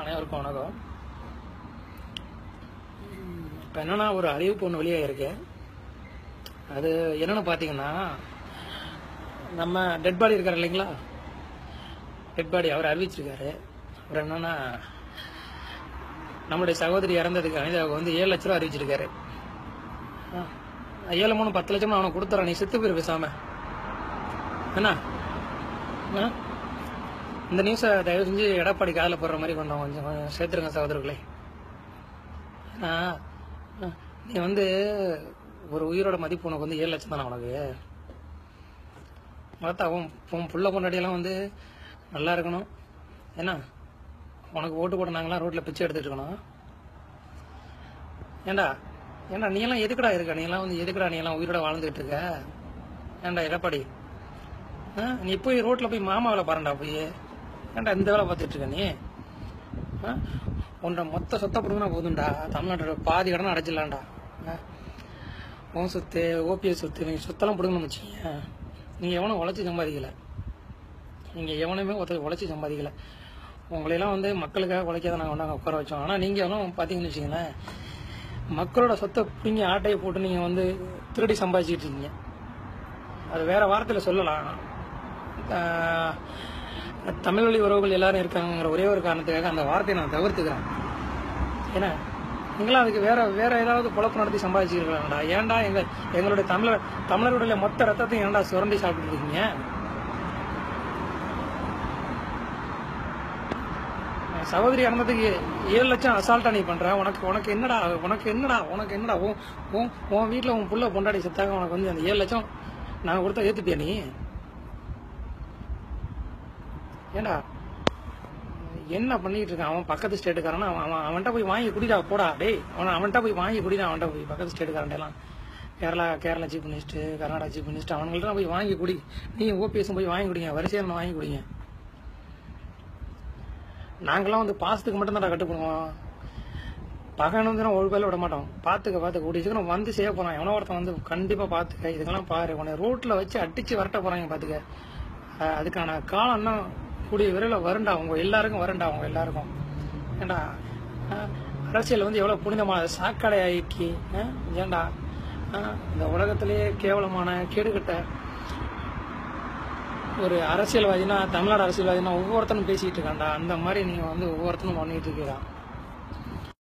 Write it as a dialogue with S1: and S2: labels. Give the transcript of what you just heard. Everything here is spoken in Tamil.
S1: அனைவருக்கும் வணக்கம். இப்போ என்னன்னா ஒரு அறிவிப்பு ஒன்று வெளியாக இருக்கு. அது என்னென்னு பார்த்தீங்கன்னா, நம்ம டெட் பாடி இருக்கார் இல்லைங்களா, டெட் பாடி அவர் அறிவிச்சிருக்காரு. அவர் என்னன்னா, நம்முடைய சகோதரி இறந்ததுக்கு அனிதாவுக்கு வந்து 7 லட்ச ரூபா அறிவிச்சிருக்காரு. 7 3 10 லட்சம் அவனை கொடுத்துறான், நீ செத்து போயிரு பேசாம என்ன. இந்த நியூஸை தயவு செஞ்சு எடப்பாடி காதில் போடுற மாதிரி கொஞ்சம் சேர்த்துருங்க சகோதரர்களே. ஏன்னா நீ வந்து ஒரு உயிரோட மதிப்பு உனக்கு வந்து 7 லட்சம் தானே உனக்கு. பார்த்தா உன் புள்ள கொண்டாடியெல்லாம் வந்து நல்லா இருக்கணும். ஏன்னா உனக்கு ஓட்டு போட்டு நாங்களாம் ரோட்டில் பிச்சை எடுத்துட்டு இருக்கணும். ஏண்டா நீ எல்லாம் எதுக்குடா இருக்க, நீ எல்லாம் வந்து எதுக்குடா நீ எல்லாம் உயிரோட வாழ்ந்துகிட்டு இருக்க. ஏண்டா எடப்பாடி, நீ போய் ரோட்டில் போய் மாமா வேலை பாருண்டா போய். ஏண்டா இந்த வேலை பார்த்துட்டு இருக்க நீ? உன்னோட மொத்த சொத்தை பிடுங்கினா போதும்டா, தமிழ்நாட்டோட பாதி கடனை அடைச்சிடலாம்டா. உன் சொத்து, ஓபிஎஸ் சொத்து, நீங்கள் சொத்தெல்லாம் பிடுங்கணும்னு வச்சுக்கீங்க. நீங்கள் எவனும் உழைச்சி சம்பாதிக்கலை, நீங்கள் எவனுமே உழைச்சி சம்பாதிக்கலை. உங்களையெல்லாம் வந்து மக்களுக்காக உழைக்காத நாங்கள் நாங்கள் உட்கார வச்சோம். ஆனால் நீங்கள் எல்லாம் பார்த்தீங்கன்னு வச்சுக்கங்களேன், மக்களோட சொத்தை பிடிங்கி ஆட்டையை போட்டு நீங்கள் வந்து திருடி சம்பாதிச்சிட்டு இருக்கீங்க. அது வேற வார்த்தையில் சொல்லலாம். தமிழ் வழி உறவுகள் எல்லாரும் இருக்காங்கிற ஒரே ஒரு காரணத்துக்காக அந்த வார்த்தையை நான் தவிர்த்துக்கிறேன். ஏன்னா நீங்களாம் அதுக்கு வேற ஏதாவது பொழப்பு நடத்தி சம்பாதிச்சிருக்கலாம்டா. ஏன்டா எங்களுடைய தமிழர்களுடைய மொத்த ரத்தத்தையும் ஏன்டா சுரண்டி சாப்பிட்டு இருக்கீங்க? சகோதரி இறந்ததுக்கு 7 லட்சம் அசால்ட்டா நீ பண்ற. உனக்கு என்னடா உன் வீட்டில் உன் புள்ள பொண்டாடி செத்தாக உனக்கு வந்து அந்த 7 லட்சம் நாங்கள் கொடுத்தா ஏத்துப்பியா நீ? ஏண்டா என்ன பண்ணிட்டு இருக்கான் அவன்? பக்கத்து ஸ்டேட்டுக்காரனா அவன்கிட்ட போய் வாங்கி குடிடா போடா. டேய் அவன்கிட்ட போய் வாங்கி குடிடா. அவன்கிட்ட போய் பக்கத்து ஸ்டேட்டுக்காரன்டெல்லாம் Kerala chief minister, Karnataka chief minister, அவங்கள்ட்ட போய் வாங்கி குடி. நீ ஓபிஎஸ் போய் வாங்கி குடிங்க, வரிசையாக வாங்கி குடிங்க. நாங்களாம் வந்து பாசத்துக்கு மட்டும்தான் கட்டுப்படுவோம். பகன் வந்து ஒரு பேர்ல விட மாட்டோம். பார்த்துக்க கூடிய சீக்கிரம் வந்து செய்ய போறான். எவனோ ஒருத்தன் வந்து கண்டிப்பா பார்த்துக்க, இதுக்கெல்லாம் பாரு, உன்னை ரோட்ல வச்சு அடிச்சு வரட்ட போறாங்க பார்த்துக்க. அதுக்கான காலம்னா கூடிய விரைவில் வருண்டா, அவங்க எல்லாருக்கும் வருண்டா, அவங்க எல்லாருக்கும். ஏண்டா அரசியல் வந்து எவ்வளவு புனிதமான சாக்கடை ஆக்கி, ஏண்டா இந்த உலகத்திலேயே கேவலமான கேடுகட்ட ஒரு அரசியல்வாதினா, தமிழ்நாடு அரசியல்வாதினா ஒவ்வொருத்தனும் பேசிட்டு இருக்காண்டா. அந்த மாதிரி நீங்க வந்து ஒவ்வொருத்தனும் பண்ணிட்டு இருக்கிறான்.